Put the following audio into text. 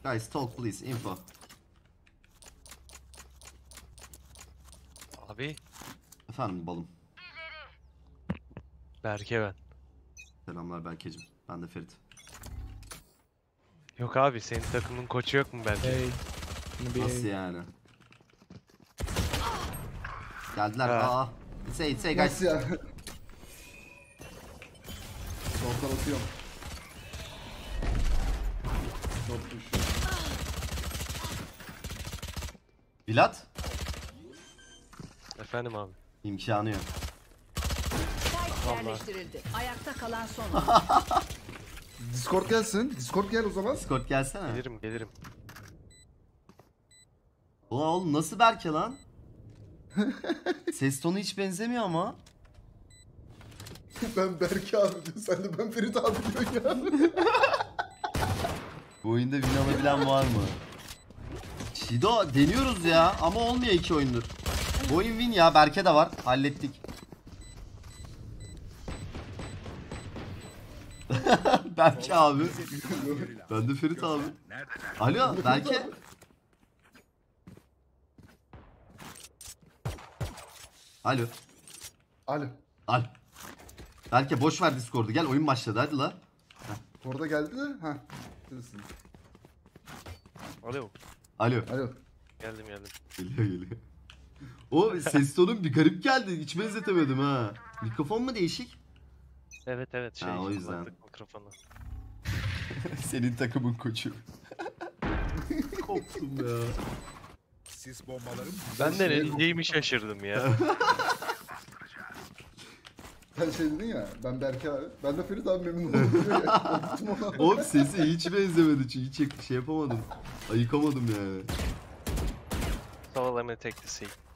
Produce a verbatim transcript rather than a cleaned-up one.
Guys talk please, info. Abi. Efendim balım. Berke ben. Selamlar Berkeciğim. Ben de Ferit. Yok abi senin takımın koçu yok mu Berke? Hey. Nasıl yani? Geldiler. Ha. Aa. Say say guys. Nasıl ya? Şorttan atıyorum. Şort düşüyor. Vlad? Efendim abi. İmkanı yok. Spike yerleştirildi. Ayakta kalan son. Discord gelsin. Discord gel o zaman. Discord gelsene. Gelirim gelirim. Ulan oğlum nasıl Berke lan? Ses tonu hiç benzemiyor ama. Ben Berke abi diyor. Sen de ben Ferit abi diyorsun ya. Bu oyunda win alabilen var mı? Shido deniyoruz ya ama olmuyor iki oyundur. Bu oyun win ya, Berke de var. Hallettik. Berke abi. Ben de Ferit abi. Alo Berke. Alo. Alo. Al. Berke boş ver Discord'u, gel oyun başladı hadi la. Orada geldi de. Ha. Şurası. Alo. Alo. Alo. Geldim geldim. Geliyor geliyor. O ses tonun bir garip geldi. Hiç benzetemedim ha. Mikrofon mu değişik? Evet evet şey. Ha, o yüzden. kulaklık mikrofonu. Senin takımın koçu. Koptum ya. Sis bombalarım. Ben de ne diyeceğimi şaşırdım ya. Sen şey dedin ya. Ben Berke abi. Ben de Ferit abi memnun oldum diyor ya. Korktum ona. Oğlum sesi hiç benzemedi çünkü hiç şey yapamadım. Ayıkamadım yani. Someone let me take the seat.